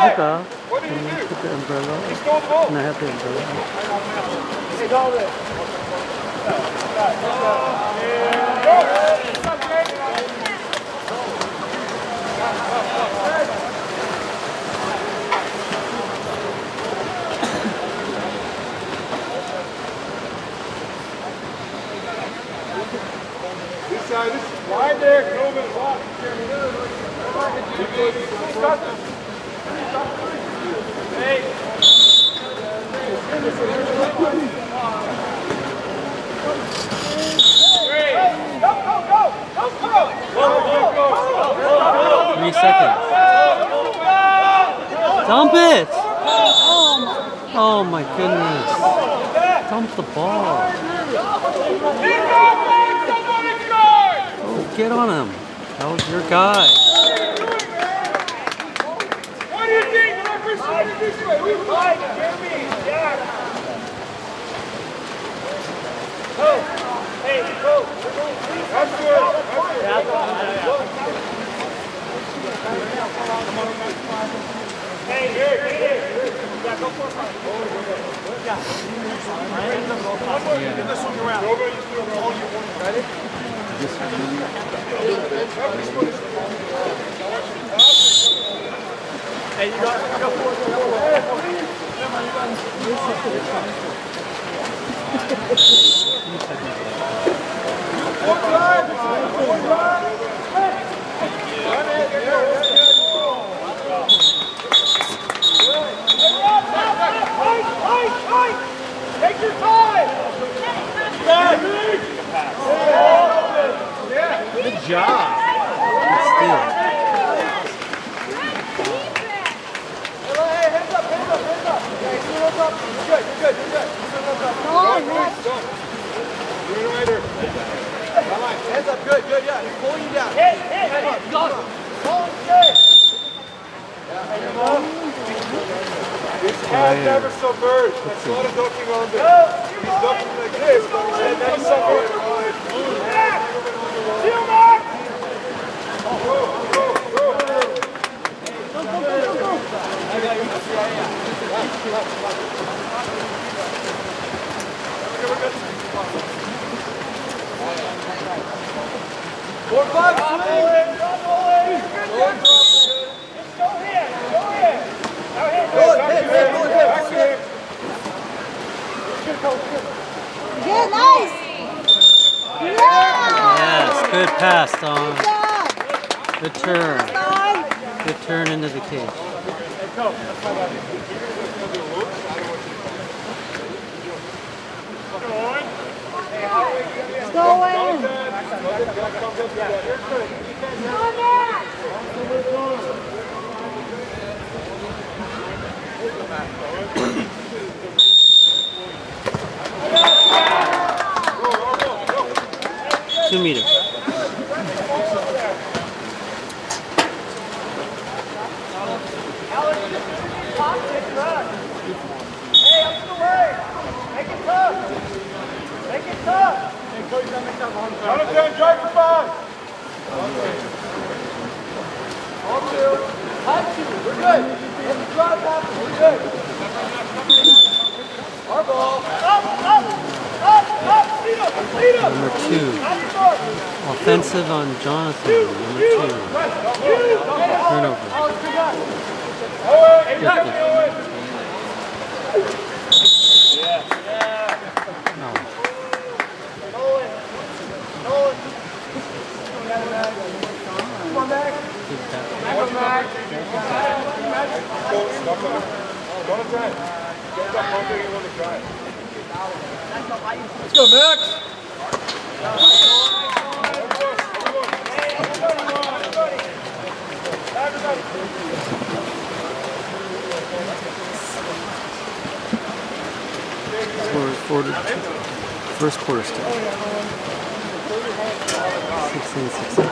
해볼까? Put the umbrella. Can I have the umbrella? This side, this is wide there, Coleman, walk. Hey. Go. 3 seconds. Dump it! Oh my goodness. Dump the ball. Oh, get on him. That was your guy. What do you think? This way. We fight, Jeremy. Yeah. Go. Hey, go. That's good. Hey, here. Yeah, go for it. Yeah. Get this one around. Ready? Hey, you got go for it. One drive. Take your time. Good job. Good steal. Hey, hands up. Okay, hands up. You're good. Come on, Max. You're in right here. Hands up, good, yeah. He's pulling you down. Hit. Go. This calf never submerged. That's not a ducking on there. He's ducking like this, but he's never submerged. Seal back! Go. I got you. More bucks, swing! Go here! Good, nice! Yeah! Yes, good pass, Don. Good job! Good turn. Good turn into the cage. Let's go in! Two meter. Hey, up to the way! Make it tough! Run it down, drive for 5! All two. High 2, we're good. Let the drive happen, we're good. Our ball. Up! Lead up! Number 2. Offensive on Jonathan. Number 2. Turnover. No. Come on, Max. One at a time. Let's go, Max. First quarter still. 16-16.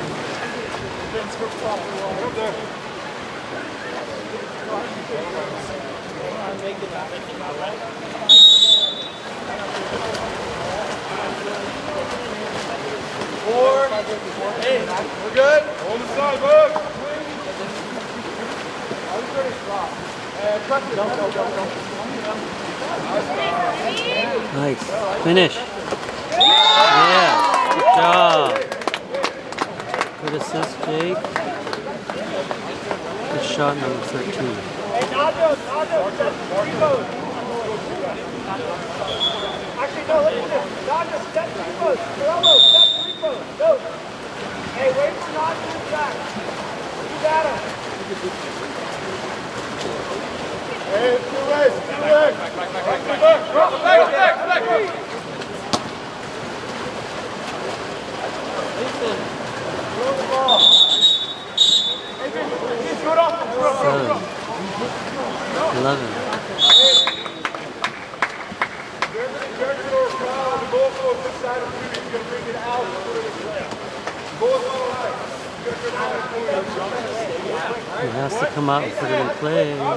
Hey, we're good. Hold the side, look. Nice. Finish. Yeah. Good job. Good assist, Jake. Good shot, number 13. Hey, Najo, set 3 bows. Actually, no, listen to this. Najo, set 3 bows. Corello, set 3 bows. Go. Hey, wait for Najo to back. You got him. Hey, it's your race. It's your race. Back. Throw the ball. Hey, throw it off. 11. He has to come out and put it in play. My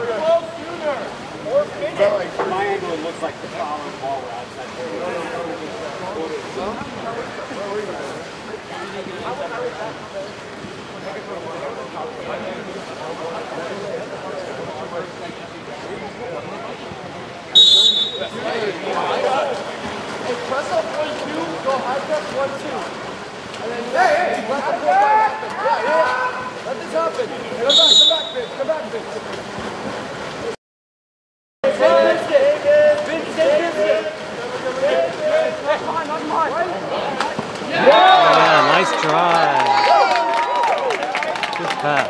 angle looks like the foul on ball outside. Hey, press up 1-2, go high press 1-2. And then hey, let the pull happen. Yeah. Let this happen. Come back, Vince. Yeah, nice drive. Good pass.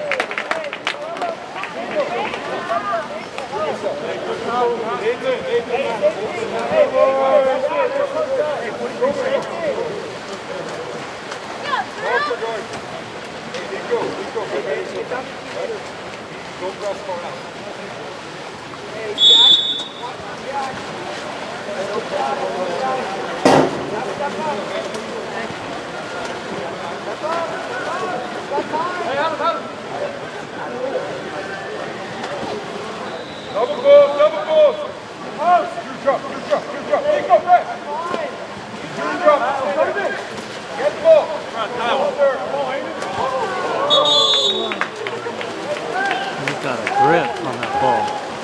Double goal. Post. Good drop. Hey, go, Brett. Good drop. Get the ball. He's got a grip on that ball.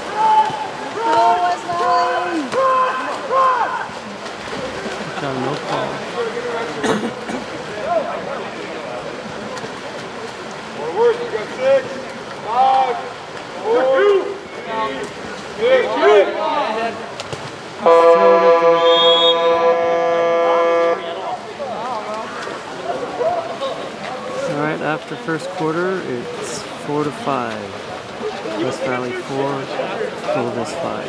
Got no ball. Forward, you got 6, 5, 4, 3, 2, Alright, after first quarter, it's 4-5. West Valley 4, Clovis 5.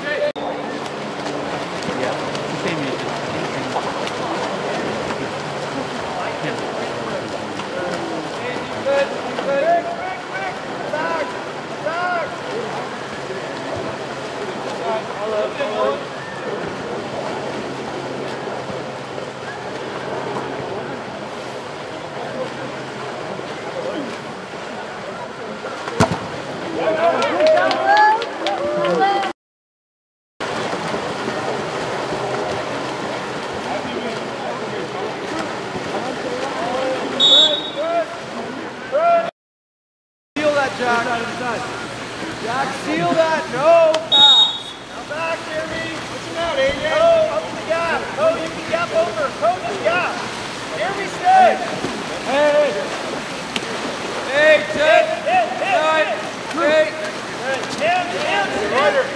Jack, seal that. No pass. Now back, Jeremy. Listen out, AJ. Go up the gap. Go, you can gap over. Go to the gap. Jeremy, stay. Hey. Hey, 10, 9, 8. Rider.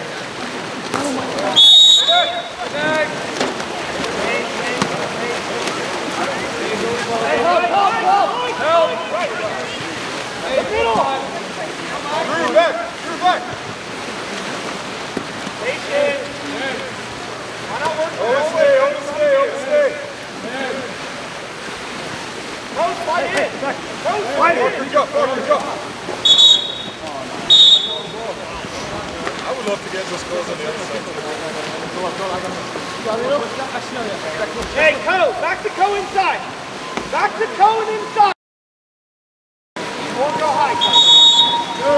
Help. Back. Patient. Why not work? Overstay. Post, fight it. Post, fight it. Go. I would love to get this close on the other side. Hey, Co, back to Co inside. Back to Co and inside. Won't go high, Co. Go.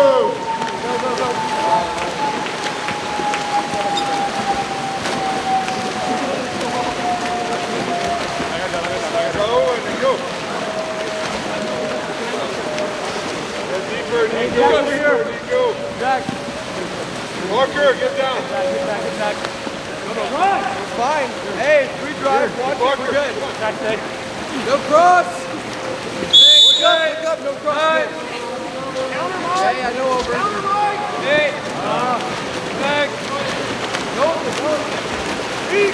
Go and then go. Get deeper. Jack over here. Jack. Parker, get down. Get back. No, run. Fine. Hey, free drive. Watch it. We're good. No cross. Look up. No cross. Counter, Mike. Hey, I know over. Counter, Mike. Hey. Back. No. Feet.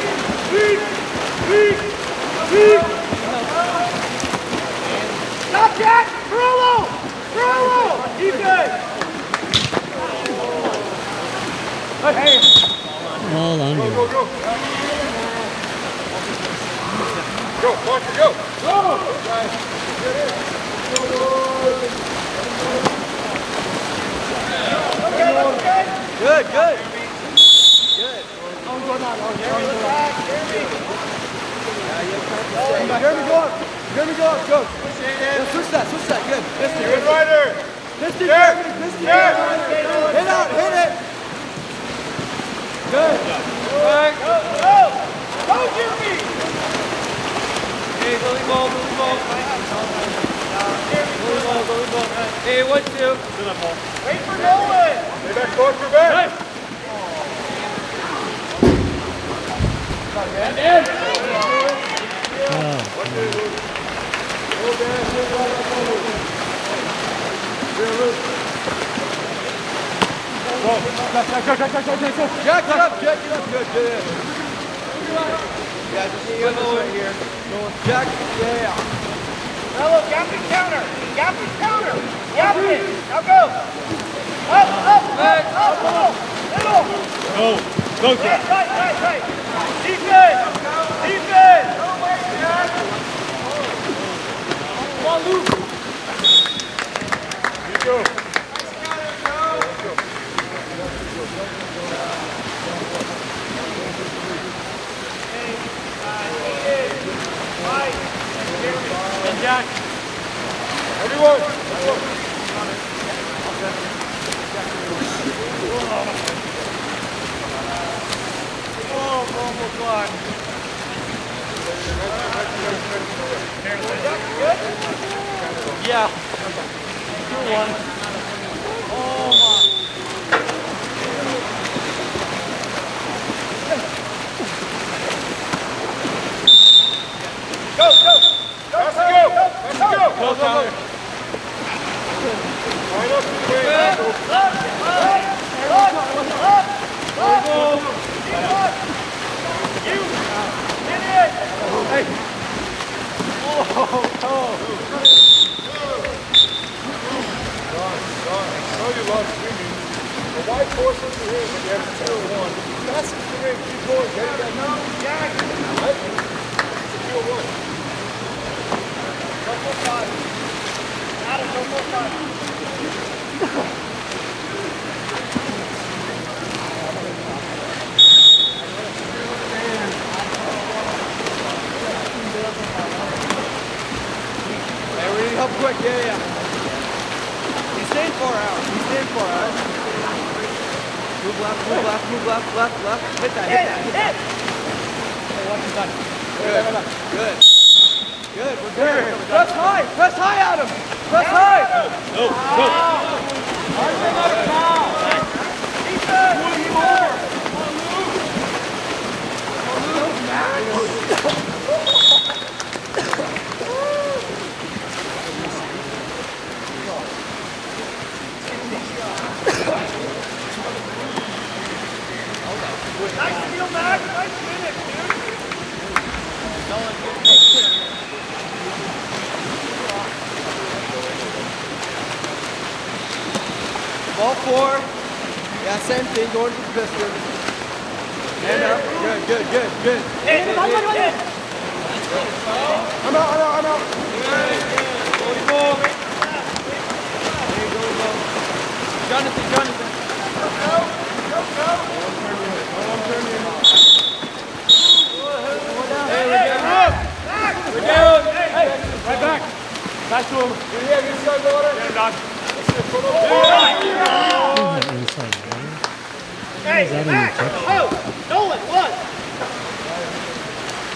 Stop, Jack. Perillo. Defense. Hey. All under. Go. Go, Parker, go. Okay. Good. Jeremy, go up. Go. Yeah, switch that. Good. Good rider. Misty. Hit it. Good. Go, Jeremy. Hey, goalie ball. Hey, 1-2. Wait for Nolan. Stay back, Parker, back. Nice. Jack, get up. Good. Yeah, just see this right here. Jack, yeah. Hello, gap and counter. Gap it. Now go. Up. Middle. Go, Jack. Right. Defense. Come on, Luke. Here you go. And Jack. Everyone. Almost gone. Yeah. 2-1. Oh my. Go. Let's go. Right up to the way. You get it. Hey. I know you love swinging. The white force is the ring when you have 2-1. That's the ring. Keep going. Get it back. Jack. It's a 2-1. No more 5. Adam, no more 5. Hey, we need help quick. Yeah. He's staying 4 out. Move left. Hit that. Hey, watch his touch. Good. We're good. Press high, Adam. Press high. Go. Defense. Nice steal, Max. Nice finish, dude. Ball 4. Yeah, same thing. Going to the pistol. Hand up. Good. Hit. I'm out. Goalie ball. Jonathan. Go. Hey, we're down. Hey, right back. Pass to him. Yeah, good side, water. Get him, Doc. Inside, right? Hey, back. Oh, Nolan, what?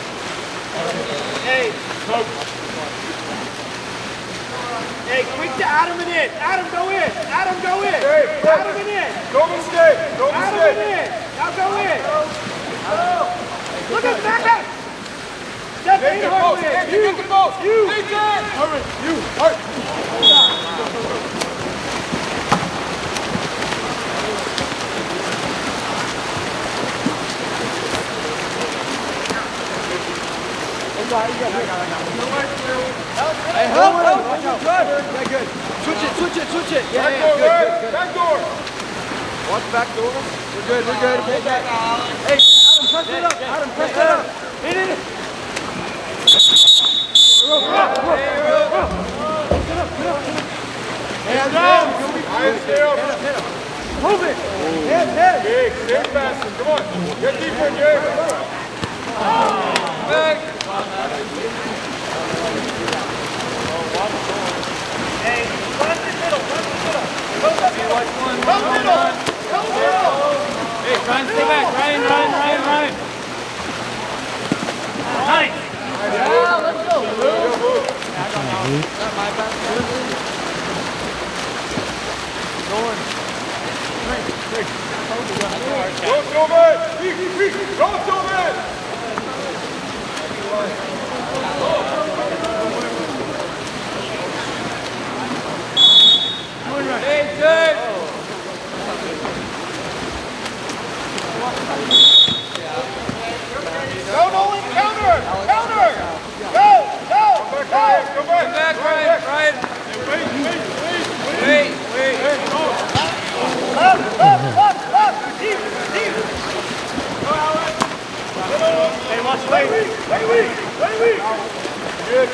Hey. Hey, quick to Adam and in. Adam, go in. Adam, go in. Adam and in. Don't mistake. Don't Adam mistake. and in. Now go in. Look at back. Step Get in, the Harlan. post. Get the post. You. Hurry. You. Hurry. Hey, help. Good. Good. Switch it. Yeah, good. Back door. Watch back door. We're good. Hey, Adam, press it up. Hit it. Hands down. Hands still. Move it. Hands. Jake, stay faster. Come on. Get deeper, Jake. Back. Hey, run the middle. Go middle. Hey, Ryan, stay back. Ryan. Nice. Yeah, let's go. Go, Tillman. Go, Tillman. Hey, good. Go, Nolan, counter. Go. Come back. Ryan. Wait. Up. Deep. Go, Alan. Hey, watch, wait. Good.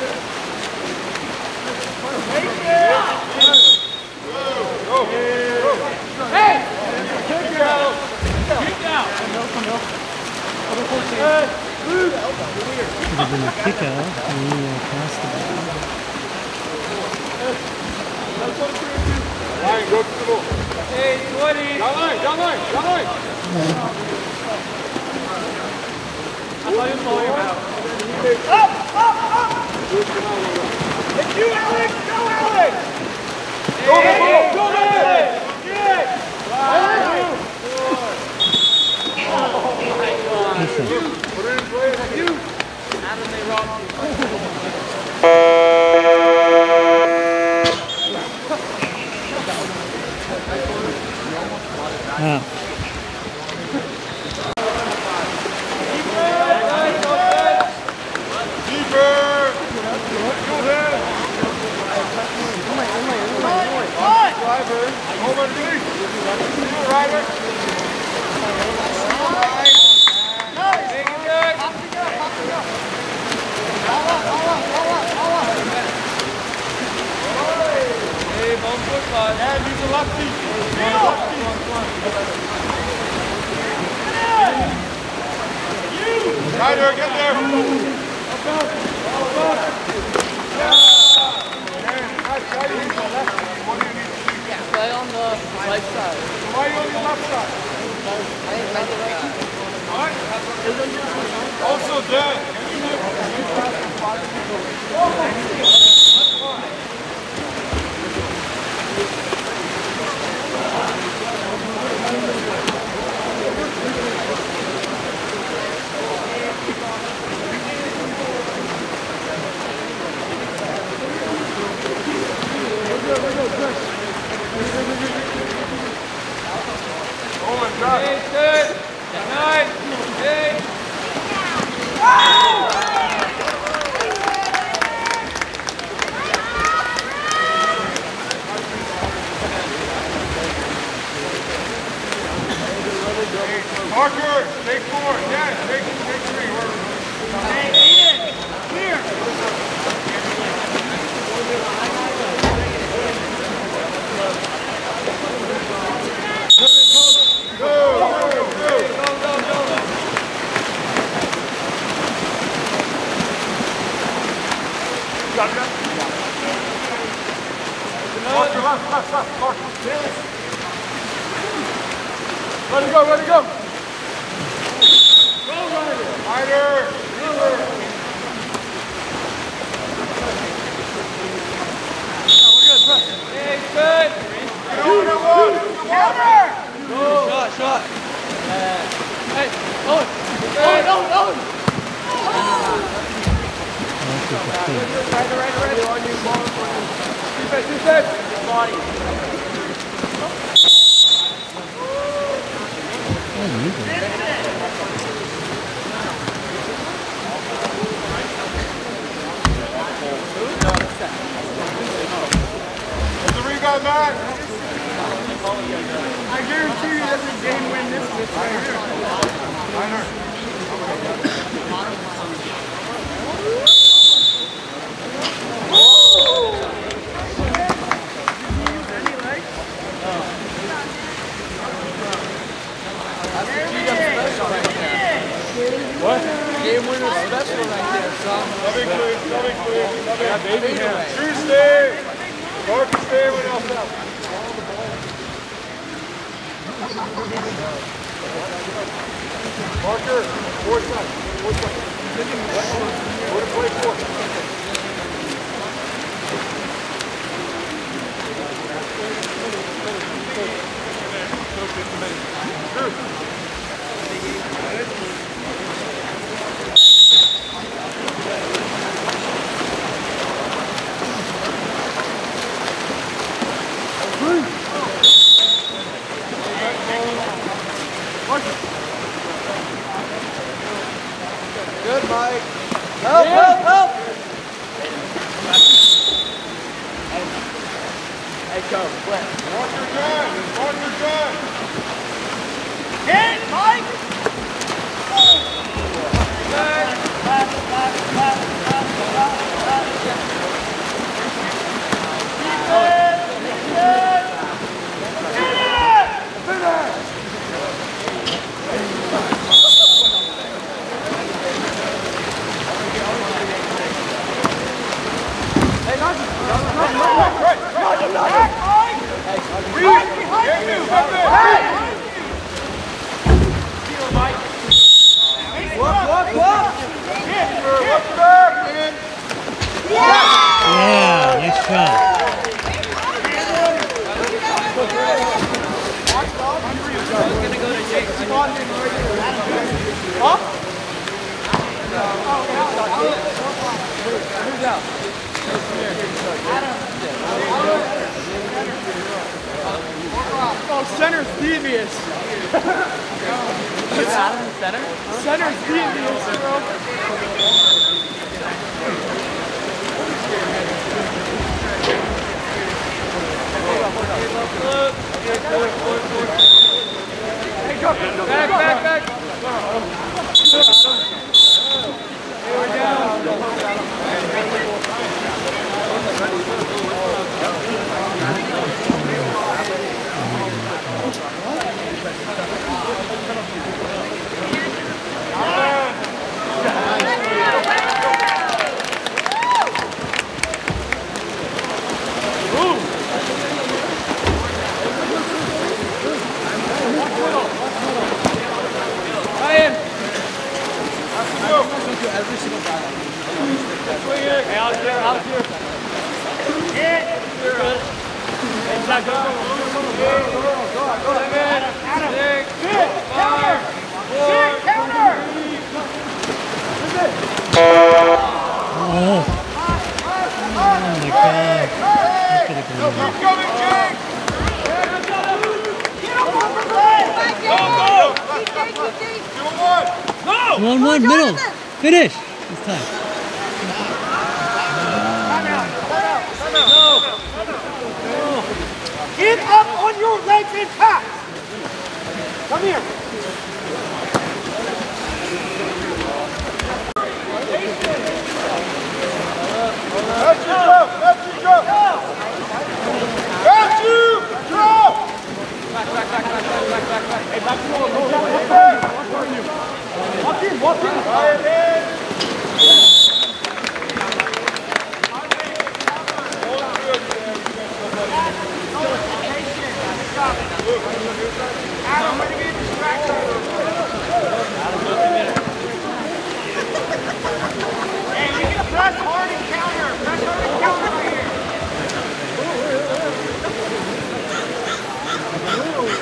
Go. Hey! Keep down. Could have been a kick out and he passed the ball. Ryan, go to the ball. Hey, 20. Down line. I thought he was blowing him out. Up! It's you, Alex! Go, Alex! Go, man! Good! Put it in play. Adam, they robbed Wow. Ryder, get there. Play on the right side. Why are you on the left side? Also dead. Oh, and Josh. Good. 9, 8. Parker, take 4. Yeah, take 3. Hey, Aiden. Here. Parker, left. Parker. Ready to go. Ryder. We're good. Shot. Hey, Owen. Owen. Right. On you, ball in front of you. Defense. Body. The rebound, Matt. I guarantee you that's a game win this right here. What? Game winner special right there, son. Coming clear. Yeah, baby hands. Drew, stay. Marcus, stay. Everyone else out. Marker, fourth side. Where to play fourth? Good, Mike. Help! Hey, go, flip. Marker done. Hit, Mike! Yeah, nice shot. Oh, center's devious. Is Adam in center? Center's devious, bro. Back. Every single guy. Hey, out here. Oh. Oh my God. That could have been Keep coming, Jake. Go. 1-1 middle. Finish. This time. Get up on your legs and pass. Come here. Got you. Drop. Hey, back to walk in. Adam, way to be distracted. Hey, you can press hard and counter. Press hard and counter right here.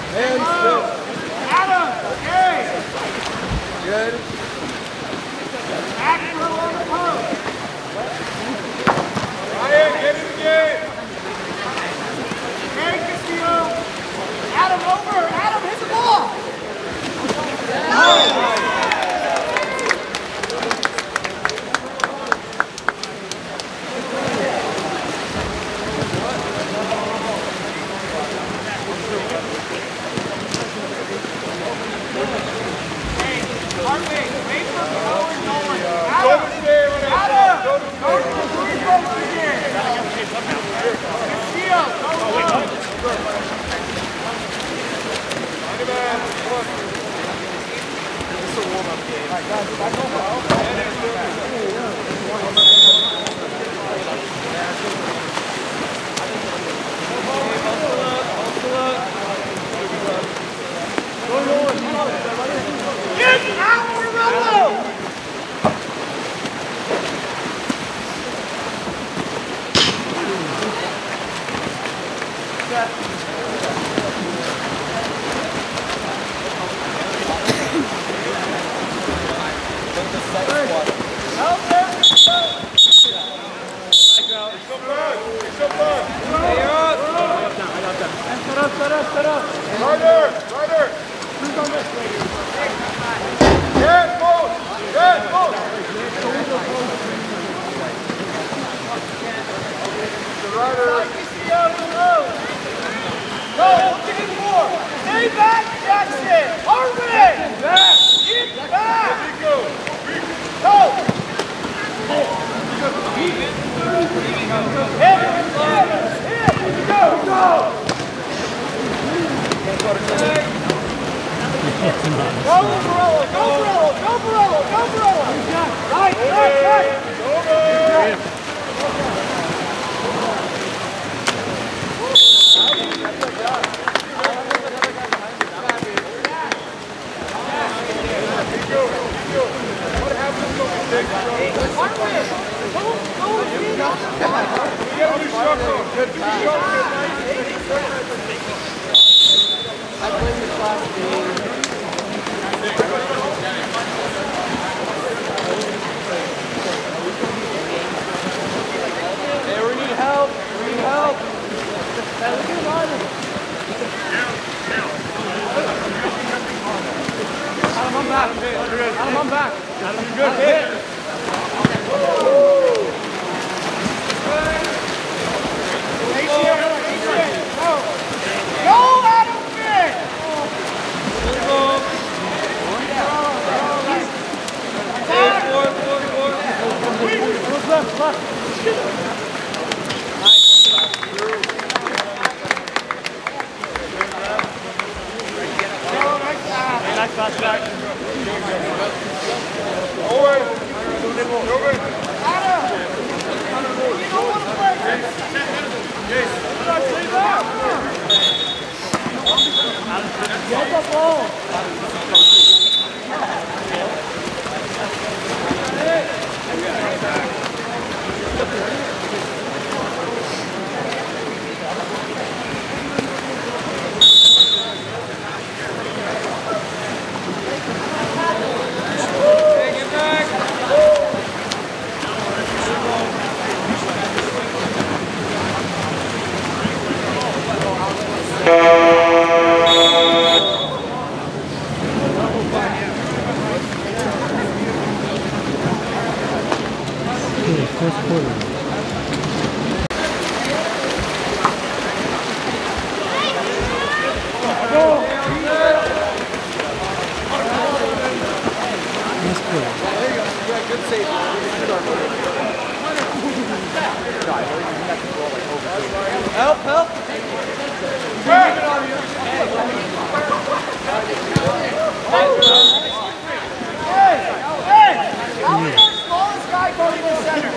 Adam, okay. Good. Back throw on the post. Ryan, get it again. Okay, Castillo. Adam over. Adam, hit the ball. Get out, Morello! Stay back, Jackson! Harvey! Get back! Go! Hit! Go! Go, Morello! Go, Morello! Go, Morello! Go, Morello! Right! I'm back. Adam, you're good. Hit. Go, Adam, fit. Left. Nice pass back. Owen! Adam! You don't want to play! Yes. Did I say that? Get the ball! First quarter. Help! Hey! How is our smallest guy going to center?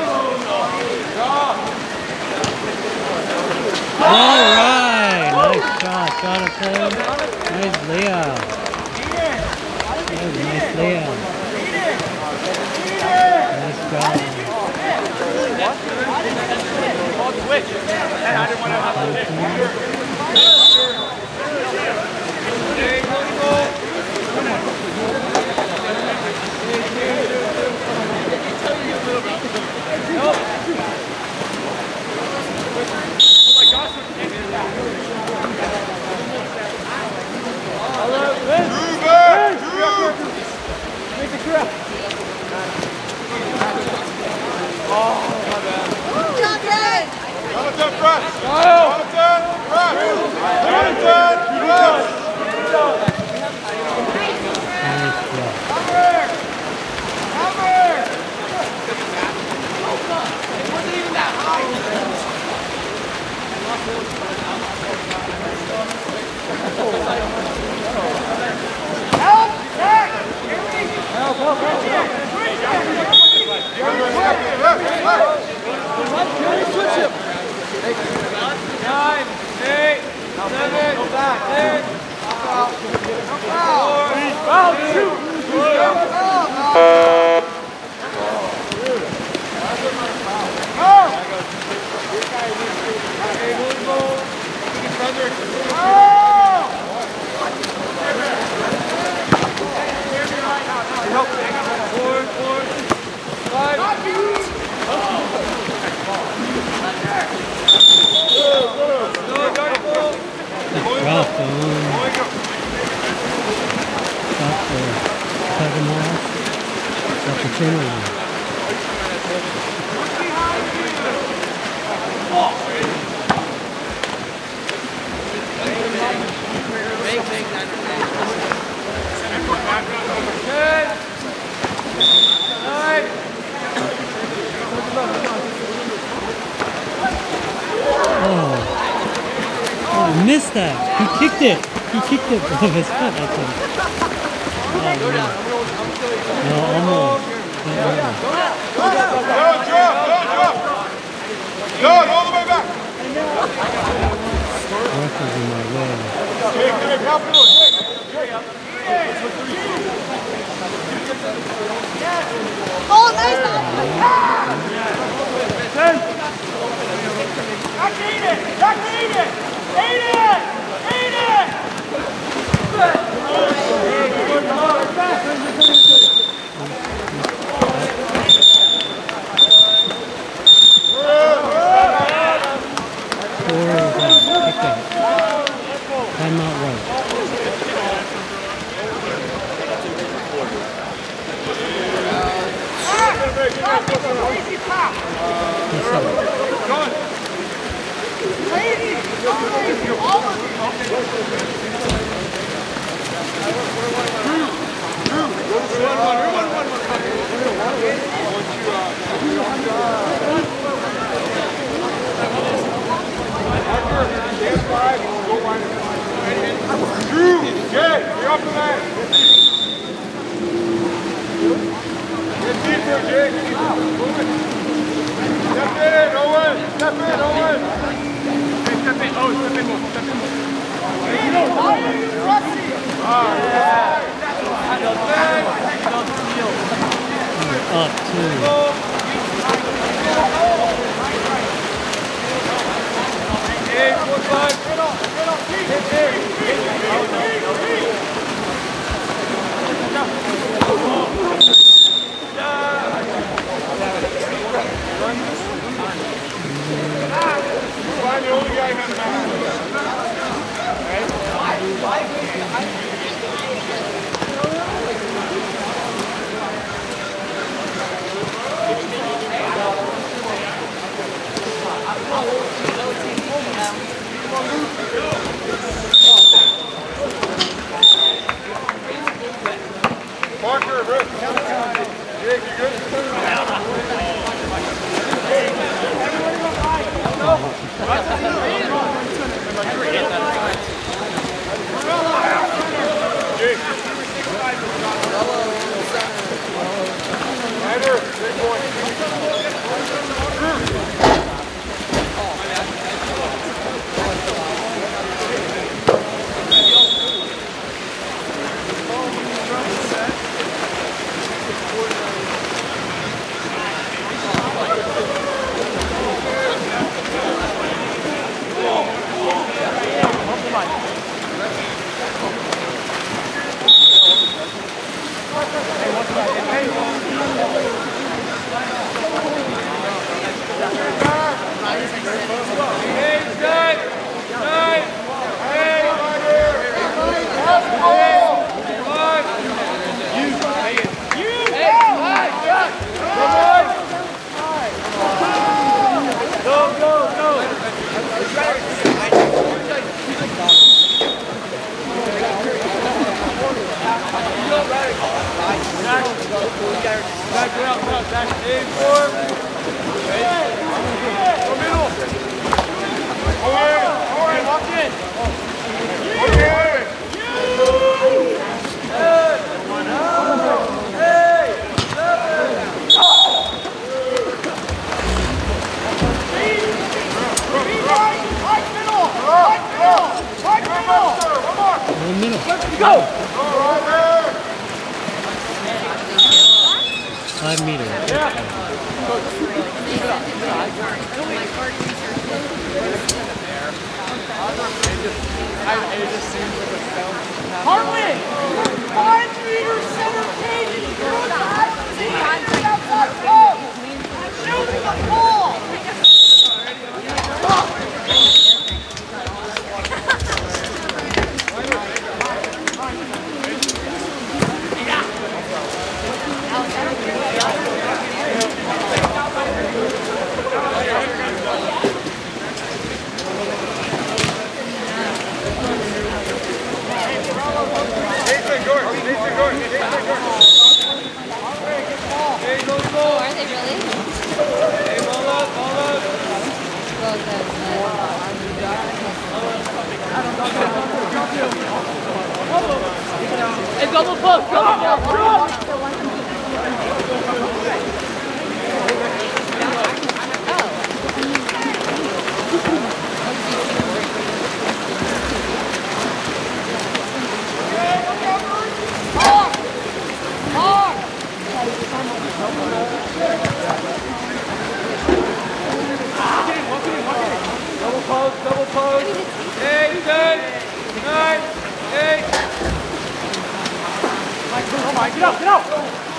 All right. Nice. shot, Jonathan. Nice layup. That was a nice layup. Nice job. Jonathan, press! Jonathan, press! Jonathan, press! I missed that. He kicked it. He kicked it with his foot, I think. No, almost. Don't drop! Don't, all the way back! Ref is in my way. Jake, help him out, Oh, nice! I'm not right. Jake, you're up to that. Get deeper, Jake. Step in, Owen. Step in, Owen. Step in. Oh, step in more. Step in more. Why are you rushing? Up too. Hey, 4-5. Find the only guy who's not. Go! 5 meters. Hartman! 5 meters center cage! Outside post! Shooting the ball! Are they really? Hey, double post! Double post! Double pose. 8, 10, 9, 8. Oh my, get out, get out.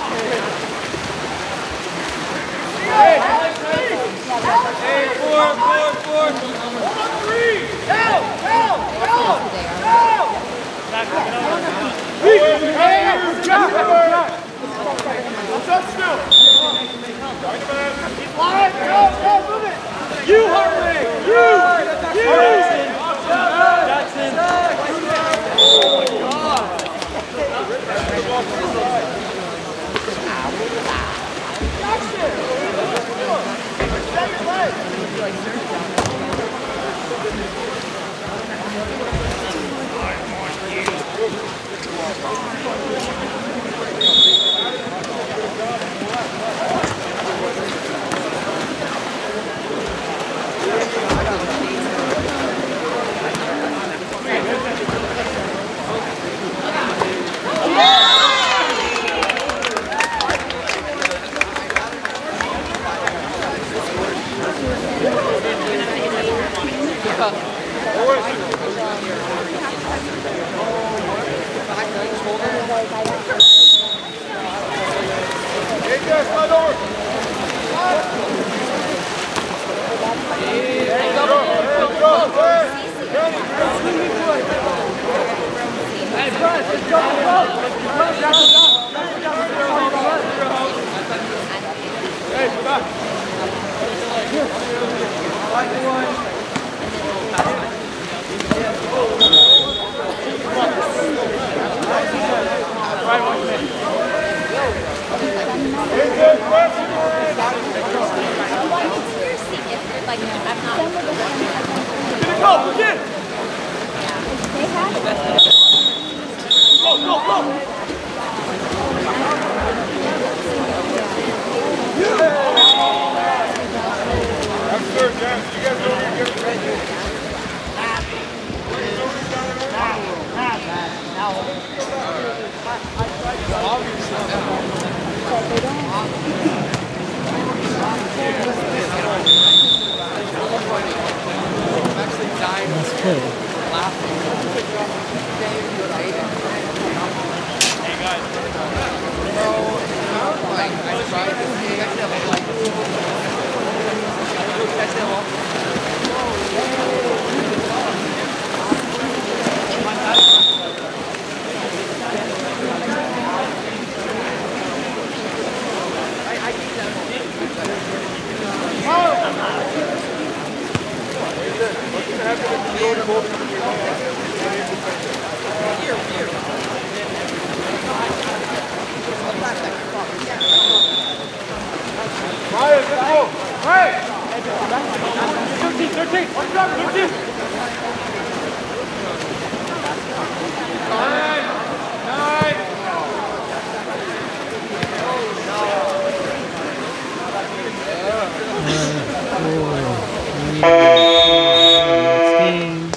8, 4, 4, 4. 3. Down. Move it! You, Hartley! Jackson. Ryan, let's go. Right. 13. Watch out, 13. Nine. Next game.